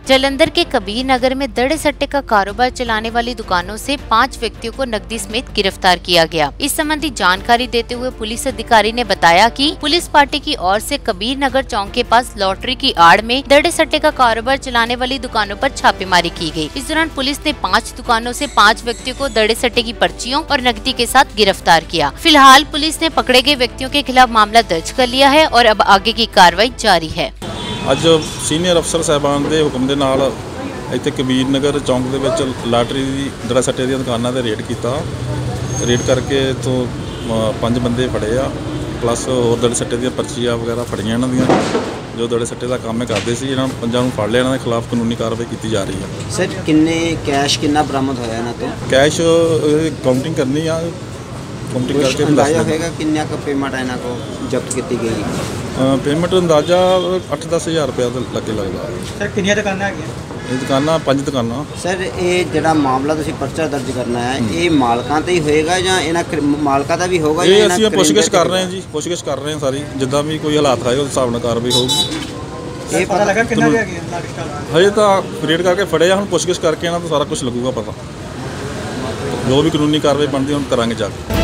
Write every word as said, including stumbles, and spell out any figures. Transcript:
जालंधर के कबीर नगर में दड़े सट्टे का कारोबार चलाने वाली दुकानों से पाँच व्यक्तियों को नकदी समेत गिरफ्तार किया गया। इस संबंधी जानकारी देते हुए पुलिस अधिकारी ने बताया कि पुलिस पार्टी की ओर से कबीर नगर चौक के पास लॉटरी की आड़ में दड़े सट्टे का कारोबार चलाने वाली दुकानों पर छापेमारी की गई। इस दौरान पुलिस ने पाँच दुकानों से पाँच व्यक्तियों को दड़े सट्टे की पर्चियों और नकदी के साथ गिरफ्तार किया। फिलहाल पुलिस ने पकड़े गए व्यक्तियों के खिलाफ मामला दर्ज कर लिया है और अब आगे की कार्रवाई जारी है। ਅੱਜ ਸੀਨੀਅਰ ਅਫਸਰ ਸਾਹਿਬਾਨ ਦੇ ਹੁਕਮ ਦੇ ਨਾਲ ਇੱਥੇ ਕਬੀਰ ਨਗਰ ਚੌਂਕ ਦੇ ਵਿੱਚ ਲਾਟਰੀ ਦੀ ਦੜਾ ਸੱਟੇ ਦੀਆਂ ਦੁਕਾਨਾਂ ਤੇ ਰੇਡ ਕੀਤਾ। ਰੇਡ ਕਰਕੇ ਤੋਂ ਪੰਜ ਬੰਦੇ ਫੜੇ ਆ, ਪਲੱਸ ਹੋਰ ਦੜੇ ਸੱਟੇ ਦੀਆਂ ਪਰਚੀਆਂ ਵਗੈਰਾ ਫੜੀਆਂ ਇਹਨਾਂ ਦੀਆਂ, ਜੋ ਦੜੇ ਸੱਟੇ ਦਾ ਕੰਮ ਕਰਦੇ ਸੀ। ਇਹਨਾਂ ਨੂੰ ਪੰਜਾਂ ਨੂੰ ਫੜ ਲਿਆ, ਇਹਨਾਂ ਦੇ ਖਿਲਾਫ ਕਾਨੂੰਨੀ ਕਾਰਵਾਈ ਕੀਤੀ ਜਾ ਰਹੀ ਹੈ। ਸਰ ਕਿੰਨੇ ਕੈਸ਼ ਕਿੰਨਾ ਬਰਾਮਦ ਹੋਇਆ ਇਹਨਾਂ ਤੋਂ? ਕੈਸ਼ ਕਾਊਂਟਿੰਗ ਕਰਨੀ ਆ, ਕਾਊਂਟਿੰਗ ਕਰਕੇ ਅੰਦਾਜ਼ਾ ਹੋਏਗਾ ਕਿੰਨਾ ਕੁ ਪੇਮੈਂਟ ਇਹਨਾਂ ਕੋ ਜ਼ਬਤ ਕੀਤੀ ਗਈ? ਪੇਮੈਂਟ ਅੰਦਾਜ਼ਾ ਅੱਠ ਦਸ ਹਜ਼ਾਰ ਰੁਪਇਆ ਦੇ ਲੱਗੇ ਲੱਗਦਾ। ਸਰ ਕਿੰਨੀਆਂ ਦੁਕਾਨਾਂ ਹੈਗੀਆਂ? ਇਹ ਦੁਕਾਨਾਂ ਪੰਜ ਦੁਕਾਨਾਂ। ਸਰ ਇਹ ਜਿਹੜਾ ਮਾਮਲਾ ਤੁਸੀਂ ਪਰਚਾ ਦਰਜ ਕਰਨਾ ਹੈ, ਇਹ ਮਾਲਕਾਂ ਤੇ ਹੀ ਹੋਏਗਾ ਜਾਂ ਇਹਨਾਂ ਮਾਲਕਾਂ ਦਾ ਵੀ ਹੋਊਗਾ? ਇਹ ਅਸੀਂ ਪੁੱਛਗਿੱਛ ਕਰ ਰਹੇ ਹਾਂ ਜੀ, ਪੁੱਛਗਿੱਛ ਕਰ ਰਹੇ ਹਾਂ ਸਾਰੀ, ਜਿੱਦਾਂ ਵੀ ਕੋਈ ਹਾਲਾਤ ਆਏ ਉਸ ਹਿਸਾਬ ਨਾਲ ਕਾਰਵਾਈ ਹੋਊਗੀ। ਇਹ ਪਤਾ ਲੱਗਾ ਕਿੰਨਾ ਕੁ ਹੈਗੀ? ਹਜੇ ਤਾਂ ਰੇਡ ਕਰਕੇ ਫੜੇ ਆ, ਹੁਣ ਪੁੱਛਗਿੱਛ ਕਰਕੇ ਇਹਨਾਂ ਤੋਂ ਸਾਰਾ ਕੁਝ ਲੱਗੂਗਾ ਪਤਾ। ਜੋ ਵੀ ਕਾਨੂੰਨੀ ਕਾਰਵਾਈ ਬਣਦੀ ਹੁਣ ਕਰਾਂਗੇ ਜਾ ਕੇ।